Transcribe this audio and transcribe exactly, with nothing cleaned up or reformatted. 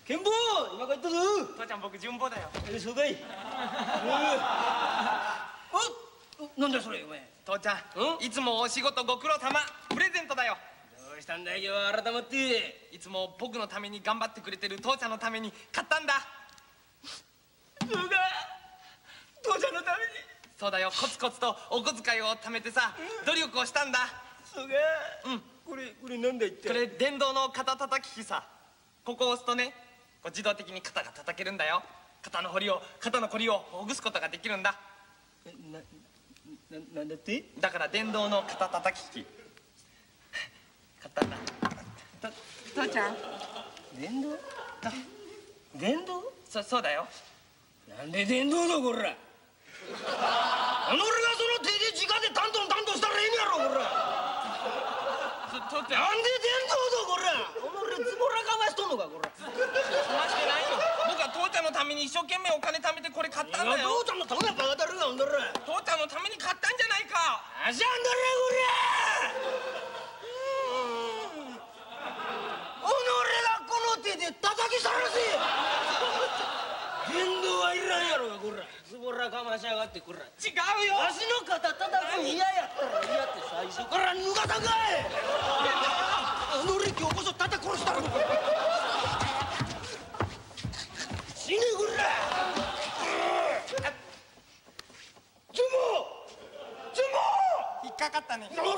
健坊、今帰ったぞ。 父ちゃん、僕順坊だよ。 え、そうかい。お、なんだそれお前。 父ちゃん、いつもお仕事ご苦労様。プレゼントだよ。 どうしたんだよ今日は改まって。 いつも僕のために頑張ってくれてる父ちゃんのために買ったんだ。 そうか、父ちゃんのために。 そうだよ、コツコツとお小遣いを貯めてさ、努力をしたんだ。 そうか。うん。これこれなんだいって。 これ電動の肩たたき機さ。ここを押すとね、こう自動的に肩が叩けるんだよ。肩の彫りを肩のこりをほぐすことができるんだ。 なななんだって。 だから電動の肩たたき機買ったんだ。と父ちゃん、 電動。電動。 そそうだよ。 なんで電動だこら。己がその手で直でタントンタントンしたらええんやろこら。 父ちゃん、 なんで電動だこら。己ズボラかましとんのかこら。 かましてないよ。僕は父ちゃんのために一生懸命お金貯めてこれ買ったんだよ。 父ちゃんのためはバカだるがほんだら。 父ちゃんのために買ったんじゃないか。 あしゃんだらこら。己がこの手で叩きさらせ。電動はいらんやろがこら。ズボラかましやがってこら。 違うよ。 わしの肩叩くの嫌やったら嫌って最初から脱がさんかい。己今日こそ叩き殺したろ。死ねこら。ズボズボ引っかかったね。 お